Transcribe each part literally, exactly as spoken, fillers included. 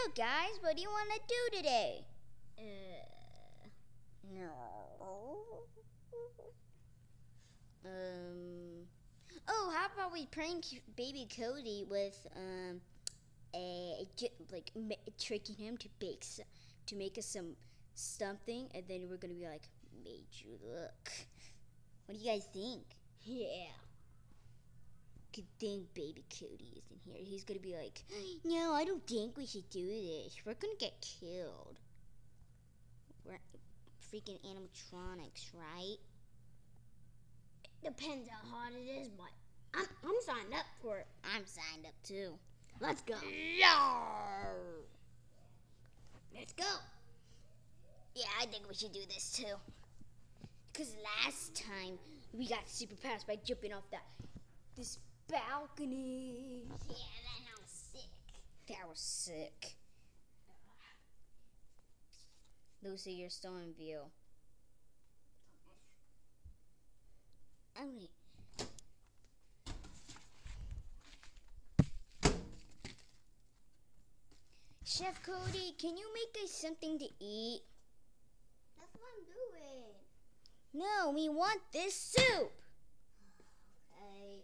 out, guys. What do you want to do today? Uh, No. Um. Oh, how about we prank baby Cody with um a, a like ma- tricking him to bake s- to make us some something, and then we're gonna be like, made you look. What do you guys think? yeah. Good thing baby Cody isn't here. He's gonna be like, no, I don't think we should do this. We're gonna get killed. We're freaking animatronics, right? Depends how hot it is, but I'm, I'm signed up for it. I'm signed up too. Let's go. Yarr. Let's go. Yeah, I think we should do this too. Because last time we got super fast by jumping off that this balcony. Yeah, that was sick. That was sick. Lucy, you're still in view. Okay. Chef Cody, can you make us something to eat? That's what I'm doing. No, we want this soup. Okay.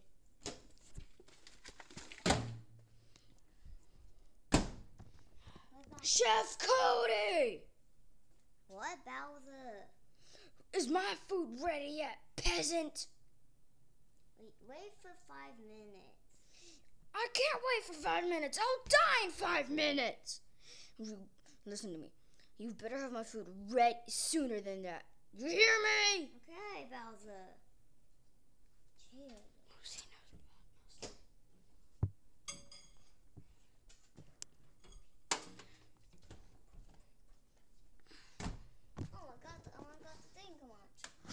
Chef Cody! What, Bowser? Is my food ready yet, peasant? Wait, wait for five minutes. I can't wait for five minutes. I'll die in five minutes. You, listen to me. You better have my food ready sooner than that. You hear me? Okay, Bowser. Chill. Oh, I got the, oh, I got the thing. Come on.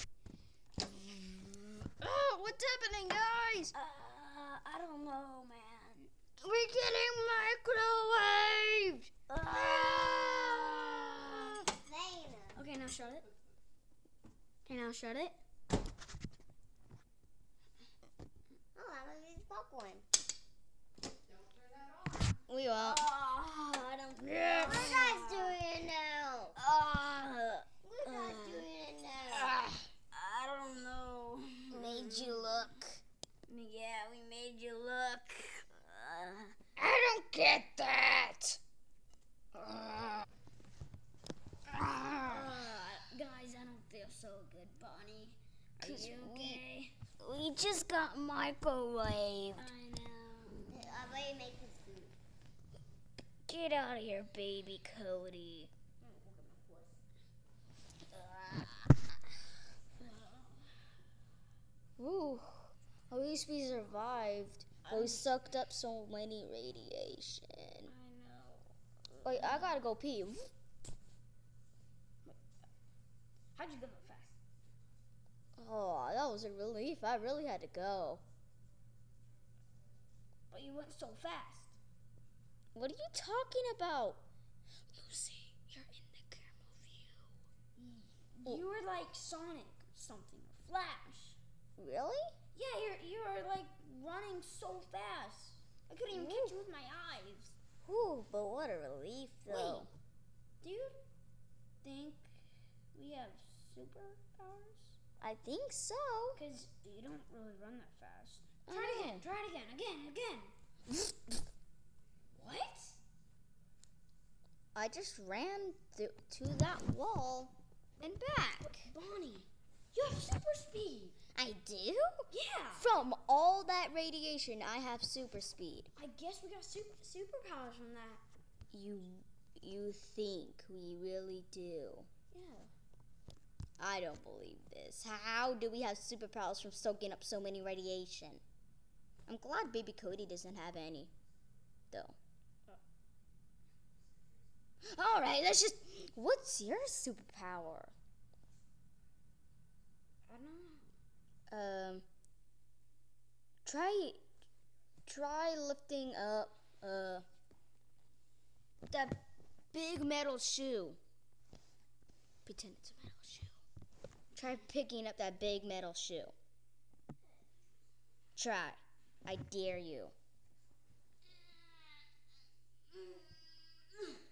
Oh, what's happening, guys? Uh, I don't know, man. We're getting microwaved. Uh, Ah! Zayna. Okay, now shut it. Okay, now shut it. Oh, I don't need popcorn. We will. Oh, I don't. Yeah. What are you guys doing now? Uh, What are you guys uh, doing now? ah, I don't know. made you look. Yeah, we made you look. Uh, I don't get that. Uh, ah. uh, guys, I don't feel so good, Bonnie. Are 'Cause you we- okay? We just got microwaved. I know. I already make this food. Get out of here, baby Cody. Ooh, at least we survived. But we sucked up so many radiation. I know. Wait, I gotta go pee. How'd you go that fast? Oh, that was a relief. I really had to go. But you went so fast. What are you talking about? Lucy, you're in the camera view. You were like Sonic or something, or Flash. Really? Yeah, you're you were like running so fast. I couldn't even catch you with my eyes. Ooh, but what a relief, though. Do you think we have superpowers? I think so. Because you don't really run that fast. I Try it know. again. Try it again. Again. Again. What? I just ran th- to that wall and back. Bonnie, you have super speed. I do? Yeah. From all that radiation, I have super speed. I guess we got super superpowers from that. You you think we really do? Yeah. I don't believe this. How do we have superpowers from soaking up so many radiation? I'm glad baby Cody doesn't have any, though. All right, let's just... What's your superpower? I don't know. Um, try... Try lifting up, uh... that big metal shoe. Pretend it's a metal shoe. Try picking up that big metal shoe. Try. I dare you.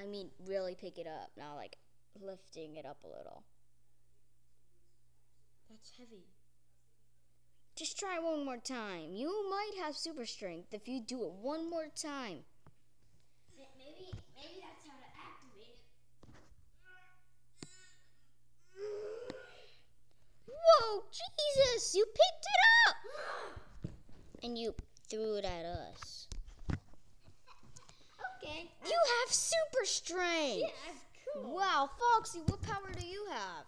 mean, really pick it up, not like lifting it up a little. That's heavy. Just try one more time. You might have super strength if you do it one more time. Maybe, maybe that's how to activate it. Whoa, Jesus! You picked it up! And you threw it at us. Okay. You have super strength! Yeah, cool. Wow, Foxy, what power do you have?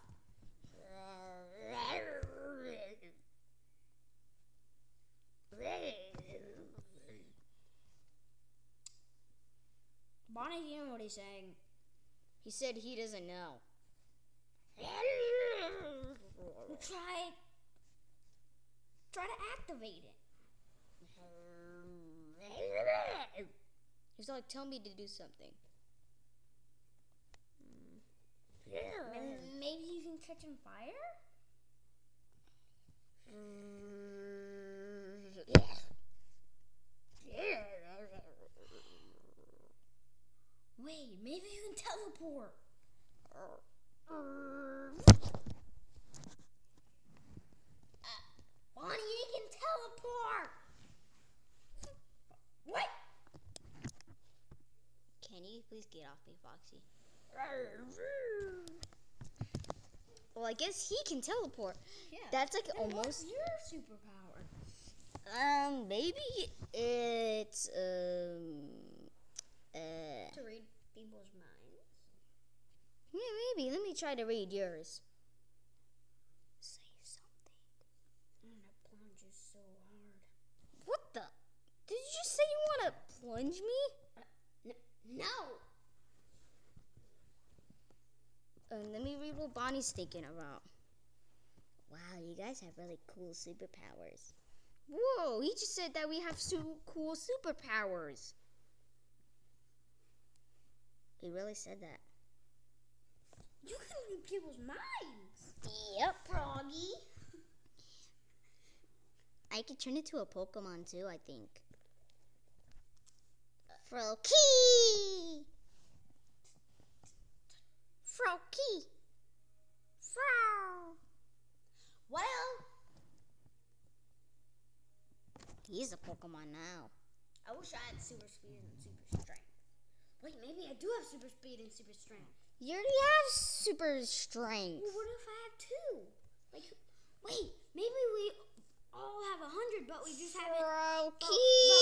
Bonnie, you know what he's saying. He said he doesn't know. Well, try, try to activate it. He's like, tell me to do something. Maybe you can catch on fire? Wait, maybe you can teleport. Uh, Bonnie, you can teleport. What? Can you please get off me, Foxy? Well, I guess he can teleport. Yeah. That's like Then almost. What's your superpower? Um, maybe it's um. Uh, To read people's minds. yeah, maybe. Let me try to read yours. Say something. I'm gonna plunge you so hard. What the? Did you just say you want to plunge me? Uh, n- no. Um, let me read what Bonnie's thinking about. Wow, you guys have really cool superpowers. Whoa, he just said that we have su- cool superpowers. He really said that. You can read people's minds. Yep. Froggy. I could turn into a Pokemon too, I think. Froakie! Froakie! Fro! Well, He's a Pokemon now. I wish I had super speed and super strength. Wait, maybe I do have super speed and super strength. You already have super strength. Well, what if I have two? Like, wait, maybe we all have a hundred, but we just haven't. Froakie!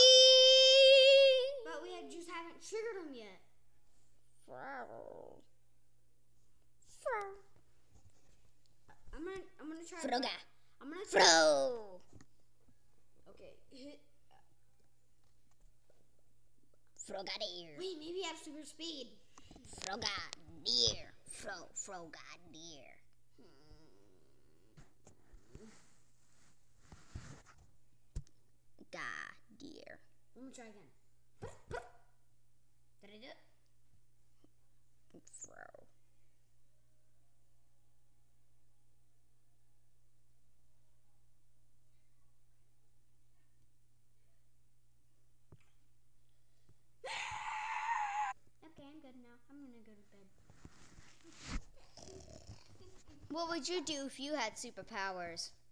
But we had, just haven't triggered them yet. Fro. Fro. I'm gonna, I'm gonna try. Froga. I'm gonna try. Fro. Okay. Hit. Frogadier. Wait, maybe I have super speed. Frogadier. Fro. Frogadier. Gadier. Let me try again. Did I do it? Fro. Okay, I'm good now. I'm gonna go to bed. What would you do if you had superpowers?